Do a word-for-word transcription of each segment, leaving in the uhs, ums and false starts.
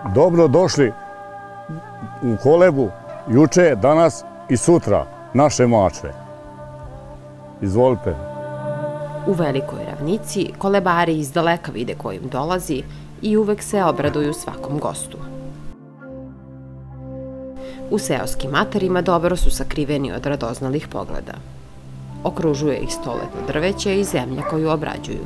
Dobro došli u kolebu juče, danas i sutra, naše mačve. Izvolite. U Velikoj Ravnici kolebari izdaleka vide ko im dolazi i uvek se obraduju svakom gostu. U seoskim atarima dobro su sakriveni od radoznalih pogleda. Okružuje ih stoletno drveće i zemlja koju obrađuju.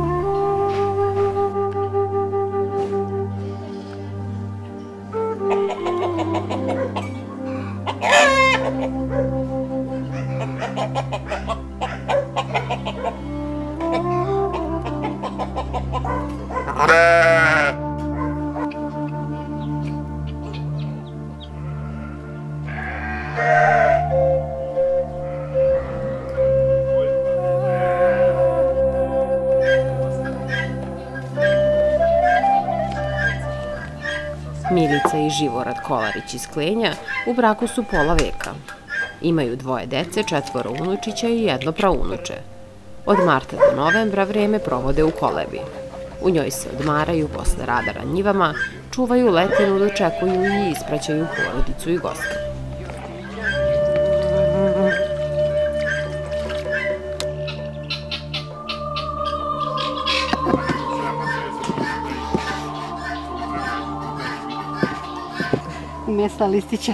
Milica i Živorad Kolarić iz Klenja u braku su pola veka. Imaju dvoje dece, četvoro unučića i jedno praunuče. Od marta do novembra vreme provode u kolebi. U njoj se odmaraju posle rada na njivama, čuvaju letinu, dočekuju i ispraćaju porodicu i goste. Mjesta listića.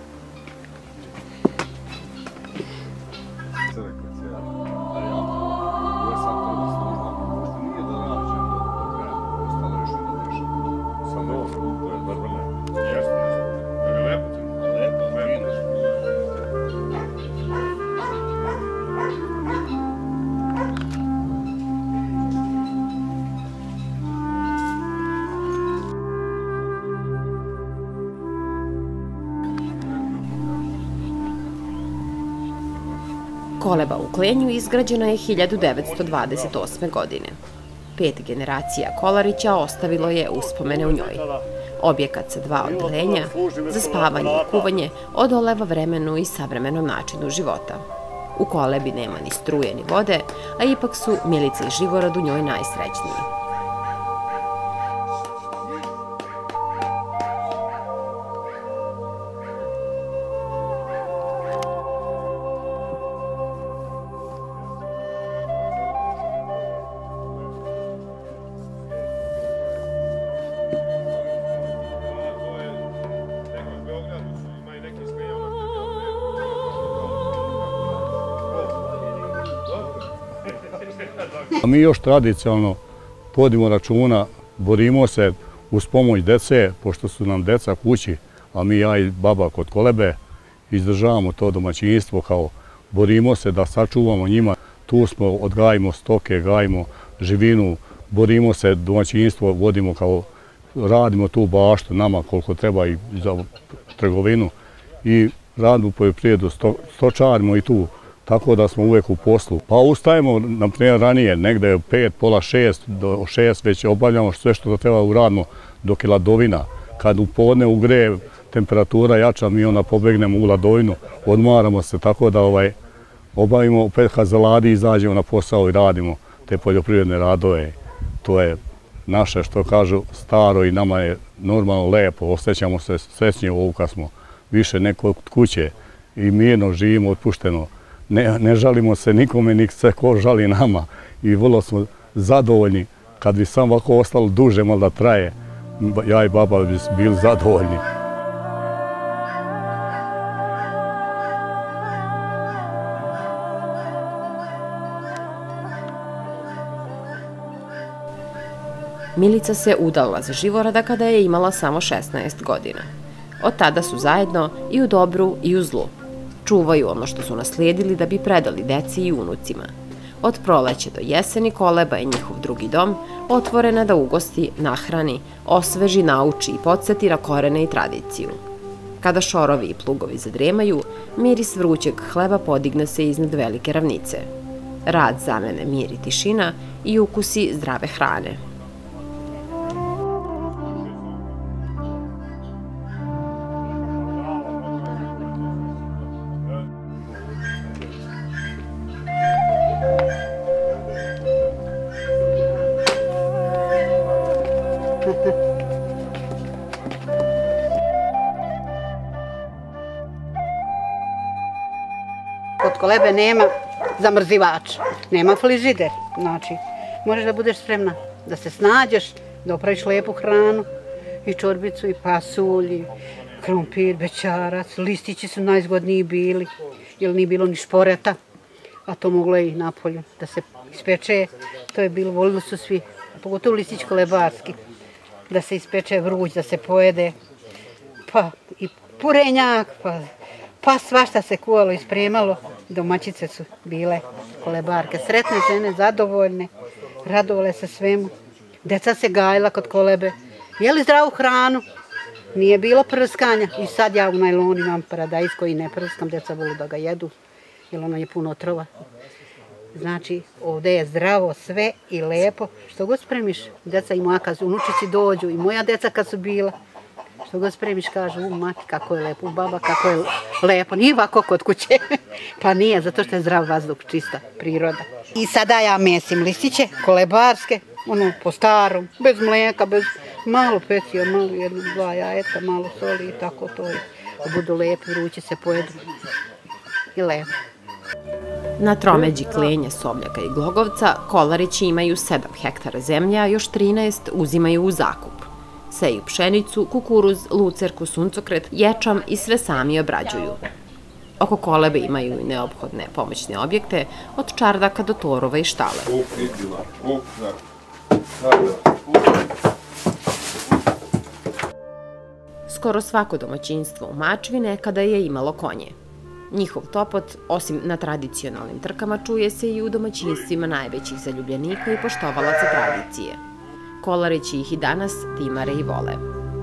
Koleba u Klenju izgrađena je hiljadu devetsto dvadeset osme. godine. Pet generacija Kolarića ostavilo je uspomene u njoj. Objekat sa dva odeljenja, za spavanje i kuvanje, odoleva vremenu i savremenom načinu života. U kolebi nema ni struje ni vode, a ipak su Milica i Živorad u njoj najsrećniji. Mi još tradicionalno vodimo računa, borimo se uz pomoć dece, pošto su nam deca kući, a mi, ja i baba kod kolebe, izdržavamo to domaćinstvo, kao borimo se da sačuvamo njima. Tu smo, odgajimo stoke, gajimo živinu, borimo se, domaćinstvo vodimo, kao radimo tu baštu nama koliko treba i za trgovinu i radimo poljoprivredu, stočarimo i tu. Tako da smo uvek u poslu. Pa ustajemo, na primjer, ranije, negde je pet, pola šest, do šest već obavljamo sve što treba uradimo dok je ladovina. Kad u podne ugreje temperatura jača, mi onda pobegnemo u ladovinu, odmaramo se tako da ovaj, obavimo, opet kad zaladi izađemo na posao i radimo te poljoprivredne radove. To je naše, što kažu, staro i nama je normalno lepo, osjećamo se srećnije ovu kad smo više neko od kuće i mirno živimo, otpušteno. Ne, ne žalimo se nikome, nik se ko žali nama i vrlo smo zadovoljni. Kad bi samo ovako ostalo duže, malo da traje, ja i baba bi bili zadovoljni. Milica se udala za Živorada kada je imala samo šesnaest godina. Od tada su zajedno i u dobru i u zlu. Čuvaju ono što su naslijedili da bi predali deci i unucima. Od proleća do jeseni koleba je njihov drugi dom, otvorena da ugosti, nahrani, osveži, nauči i podsjeti na korene i tradiciju. Kada šorovi i plugovi zadremaju, miris vrućeg hleba podigne se iznad Velike Ravnice. Rad zamene mir i tišina i ukusi zdrave hrane. kod kolebe nema zamrzivač, nema frižider. Znači, možeš da budeš spremna da se snađeš, da opraviš lepu hranu, i čorbicu, i pasulj, i krompir, bećarac, listići su najzgodniji bili, jer nije bilo ni šporeta, a to moglo i napolju da se ispeče. To je bilo, volili su svi, pogotovo listić kolebarski, da se ispeče vruć, da se pojede, pa i purenjak, pa, pa svašta se kuvalo i spremalo. Domaćice su bile kolebarke, sretne žene, zadovoljne, radovale se svemu. Deca se gajila kod kolebe, jeli zdravu hranu, nije bilo prskanja. I sad ja u najlonu imam paradajz koji ne prskam, deca volu da ga jedu, jer ono je puno otrova. Znači, ovdje je zdravo sve i lepo. Što god spremiš, deca i moja kad unučići dođu, i moja deca kad su bila, što god spremiš kažu, u mati kako je lepo, u baba kako je lepo. Nije ovako kod kuće, pa nije, zato što je zdrav vazduh, čista priroda. I sada ja mesim listiće, kolebarske, ono po starom, bez mlijeka, bez malo pecija, malo jedno, dva jajeta, malo soli i tako to je. Da budu lepi, vrući se pojedu i lepo. Na tromeđi Klenja, Sovljaka i Glogovca Kolarići imaju sedam hektara zemlje, a još trinaest uzimaju u zakup. Seju pšenicu, kukuruz, lucerku, suncokret, ječam i sve sami obrađuju. Oko kolebe imaju i neophodne pomoćne objekte, od čardaka do torova i štale. Skoro svako domaćinstvo u Mačvi nekada je imalo konje. Njihov topot, osim na tradicionalnim trkama, čuje se i u domaćinstvima najvećih zaljubljenika i poštovalaca tradicije. Kolarići ih i danas timare i vole.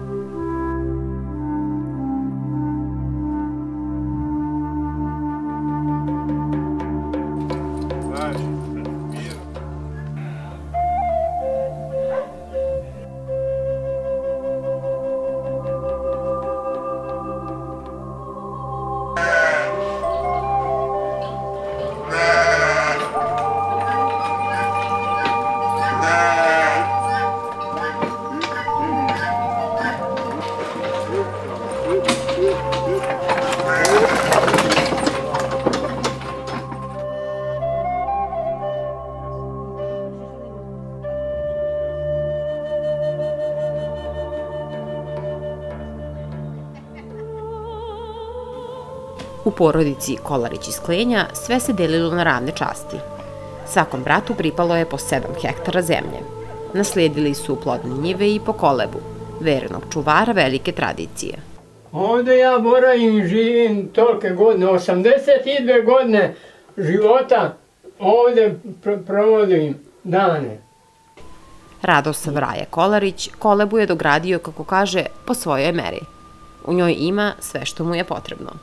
U porodici Kolarić iz Klenja sve se delilo na ravne časti. Svakom bratu pripalo je po sedam hektara zemlje. Naslijedili su plodne njive i po kolebu, vernog čuvara velike tradicije. Ovdje ja boravim i živim tolike godine, osamdeset dvije godine života ovdje provodim dane. Radosav Raja Kolarić kolebu je dogradio, kako kaže, po svojoj meri. U njoj ima sve što mu je potrebno.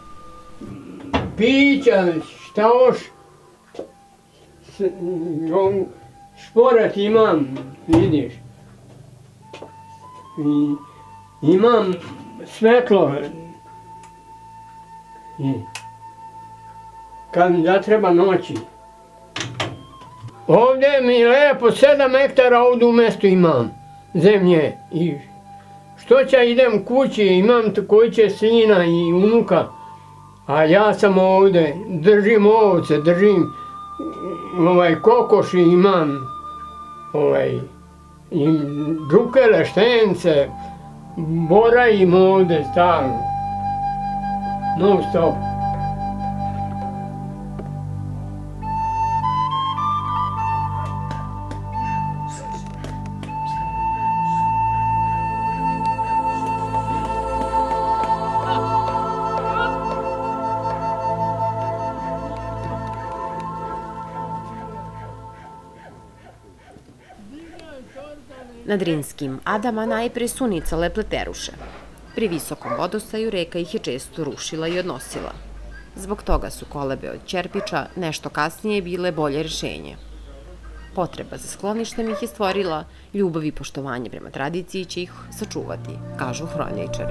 Pića, šta još, šporet imam, vidiš. I imam svetlo. I kad mi da treba noći. Ovdje mi lepo sedam hektara ovdje u mjestu imam zemlje. I što će idem kući, imam također sina i unuka. A ja sam ovdje, držim ovce, držim ovaj, kokoši, imam ovaj, i džukele, štence, borajim ovdje stalno, non stop. Na Drinskim adama najpre su nicale pleteruše. Pri visokom vodostaju reka ih je često rušila i odnosila. Zbog toga su kolebe od Ćerpiča nešto kasnije bile bolje rešenje. Potreba za skloništem ih je stvorila, ljubav i poštovanje prema tradiciji će ih sačuvati, kažu hronječari.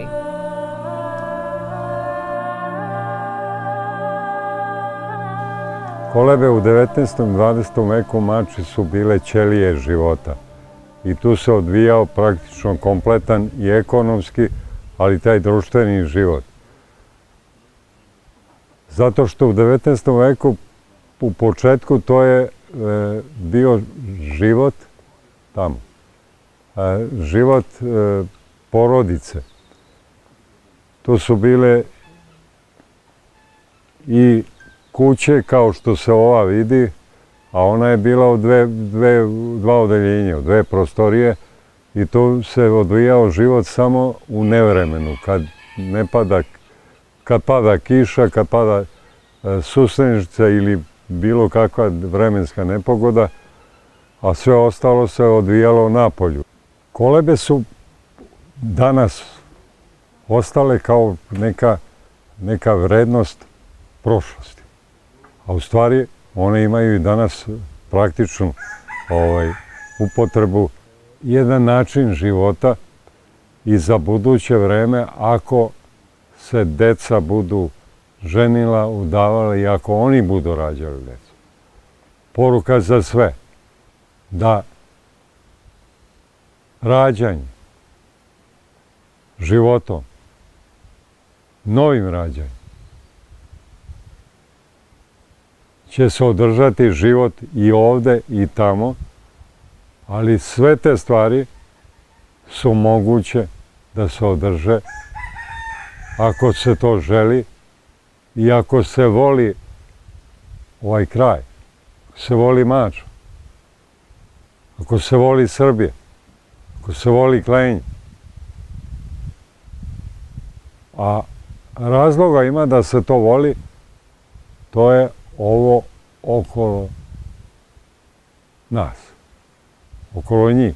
Kolebe u devetnaestom i dvadesetom veku u Mačvi su bile ćelije života. I tu se odvijao praktično kompletan i ekonomski, ali taj društveni život. Zato što u devetnaestom veku u početku to je bio život tamo. Život porodice. To su bile i kuće kao što se ova vidi, a ona je bila u dve, dve, dva odeljenja, u dve prostorije i tu se odvijao život samo u nevremenu, kad ne pada, kad pada kiša, kad pada suseničica ili bilo kakva vremenska nepogoda, a sve ostalo se odvijalo napolju. Kolebe su danas ostale kao neka, neka vrednost prošlosti. A u stvari one imaju i danas praktičnu ovaj, upotrebu, jedan način života i za buduće vreme ako se deca budu ženila, udavala i ako oni budu rađali decu. Poruka za sve, da rađanje životom, novim rađanjem, će se održati život i ovde i tamo, ali sve te stvari su moguće da se održe ako se to želi i ako se voli ovaj kraj, ako se voli Mačva, ako se voli Srbija, ako se voli Klenje. A razloga ima da se to voli, to je ovo okolo nas, okolo njih.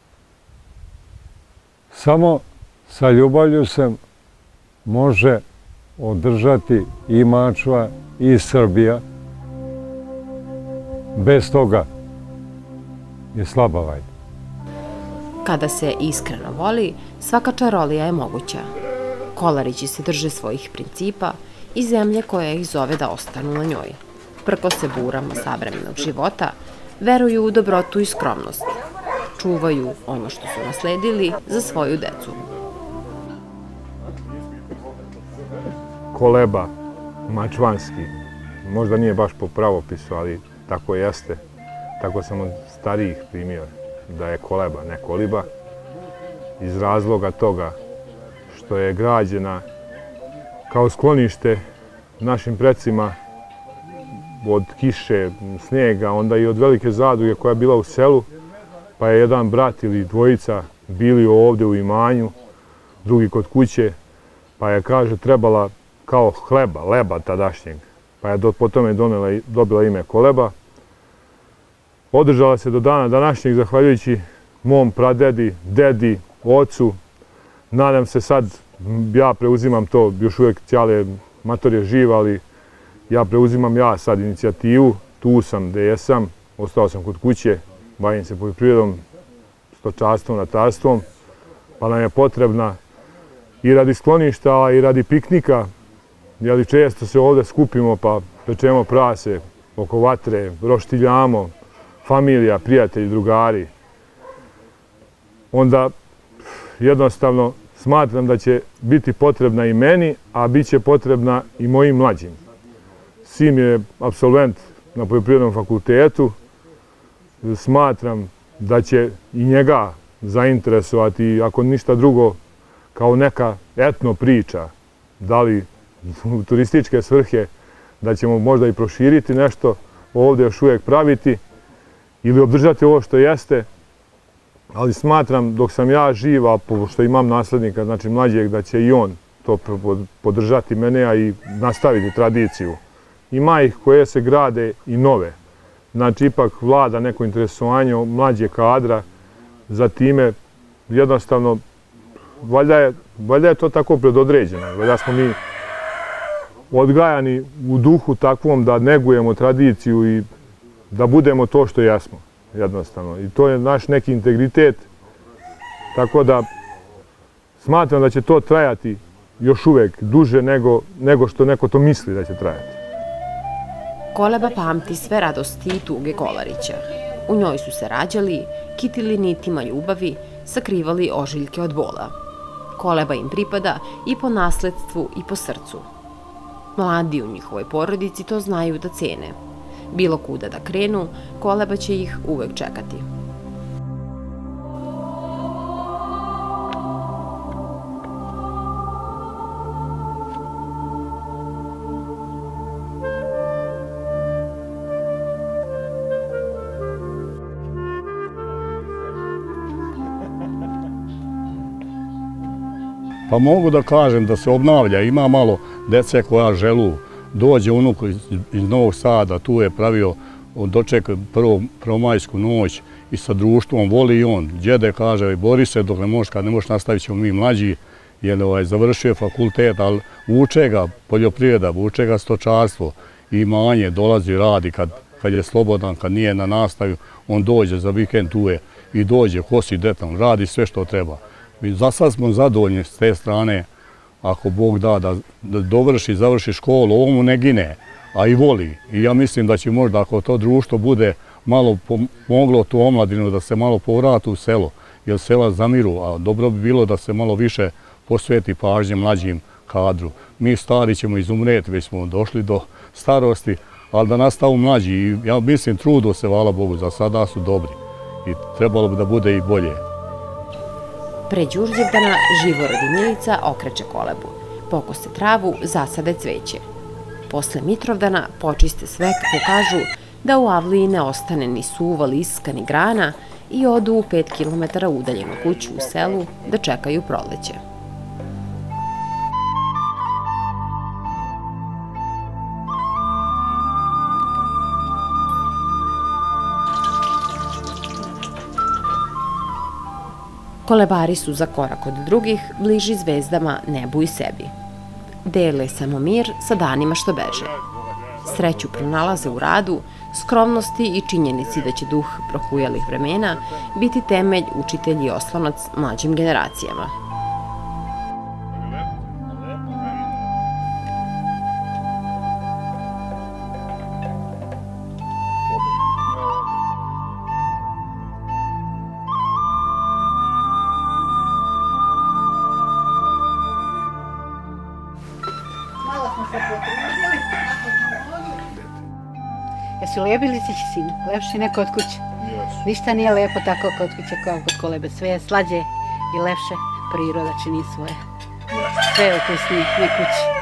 Samo sa ljubavlju se može održati i Mačva i Srbija. Bez toga je slaba vajda. Kada se iskreno voli, svaka čarolija je moguća. Kolarići se drže svojih principa i zemlje koja ih zove da ostanu na njoj. Prko se burama savremenog života, veruju u dobrotu i skromnost. Čuvaju ono što su nasledili za svoju decu. Koleba, mačvanski, možda nije baš po pravopisu, ali tako jeste. Tako sam od starijih primio da je koleba, ne koliba, iz razloga toga što je građena kao sklonište našim precima od kiše, snijega, onda i od velike zadruge koja je bila u selu, pa je jedan brat ili dvojica bili ovde u imanju, drugi kod kuće, pa je, kaže, trebala kao hleba, leba tadašnjeg, pa je po tome donela, dobila ime koleba. Održala se do dana današnjeg, zahvaljujući mom pradedi, dedi, ocu. Nadam se sad, ja preuzimam to, još uvijek cijale mator je živ, ali ja preuzimam ja sad inicijativu, tu sam gde jesam, ostao sam kod kuće, bavim se poljoprivredom, stočarstvom, ratarstvom, pa nam je potrebna i radi skloništa, i radi piknika, jer često se ovde skupimo pa pečemo prase oko vatre, roštiljamo, familija, prijatelji, drugari. Onda jednostavno smatram da će biti potrebna i meni, a bit će potrebna i mojim mlađim. Sin je apsolvent na poljoprivrednom fakultetu. Smatram da će i njega zainteresovati, ako ništa drugo, kao neka etno priča, da li u turističke svrhe, da ćemo možda i proširiti nešto, ovde još uvijek praviti ili obdržati ovo što jeste, ali smatram dok sam ja živ, a pošto imam naslednika, znači mlađeg, da će i on to podržati mene, a i nastaviti tradiciju. Ima ih koje se grade i nove. Znači, ipak vlada neko interesovanje mlađe kadra za time. Jednostavno, valjda je, valjda je to tako predodređeno. Valjda smo mi odgajani u duhu takvom da negujemo tradiciju i da budemo to što jesmo. Jednostavno. I to je naš neki integritet. Tako da smatram da će to trajati još uvek duže nego, nego što neko to misli da će trajati. Koleba pamti sve radosti i tuge Kolarića. U njoj su se rađali, kitili nitima ljubavi, sakrivali ožiljke od bola. Koleba im pripada i po nasledstvu i po srcu. Mladi u njihovoj porodici to znaju da cene. Bilo kuda da krenu, koleba će ih uvek čekati. Pa mogu da kažem da se obnavlja, ima malo dece koja želu, dođe unuk iz, iz Novog Sada, tu je pravio doček prvo, prvomajsku noć i sa društvom, voli i on. Djede kaže, bori se dok ne možeš, kad ne možeš nastavit ćemo mi mlađi, jer ovaj, završio je fakultet, ali vuče ga poljoprivreda, vuče ga stočarstvo, imanje, dolazi, radi kad, kad je slobodan, kad nije na nastavi, on dođe za vikend tu je i dođe, kosi detan, radi sve što treba. Za sad smo zadovoljni s te strane, ako Bog da, da, da dovrši, završi školu, ovo mu ne gine, a i voli. I ja mislim da će možda, ako to društvo bude malo pomoglo tu omladinu, da se malo povrati u selo, jer sela zamiru, a dobro bi bilo da se malo više posveti pažnje mlađim kadru. Mi stari ćemo izumreti, već smo došli do starosti, ali da nastavu mlađi. I ja mislim, trudo se, hvala Bogu, za sada su dobri i trebalo bi da bude i bolje. Pre Đurđevdana Živorod i Milica okreće kolebu, pokose travu, zasade cveće. Posle Mitrovdana počiste sve kako kažu da u avliji ne ostane ni suva liska ni grana i odu u pet kilometara udaljenu kuću u selu da čekaju proleće. Kolebari su za korak od drugih, bliži zvezdama, nebu i sebi. Dele samo mir sa danima što beže. Sreću pronalaze u radu, skromnosti i činjenici da će duh prohujalih vremena biti temelj, učitelj i oslonac mlađim generacijama. Jesu lijepi listići, sine? Lepši neko od kuće? Ništa nije lepo tako kod kuće kao kod kolebe. Sve je slađe i lepše. Priroda čini svoje. Sve je okusnije, ne kuće.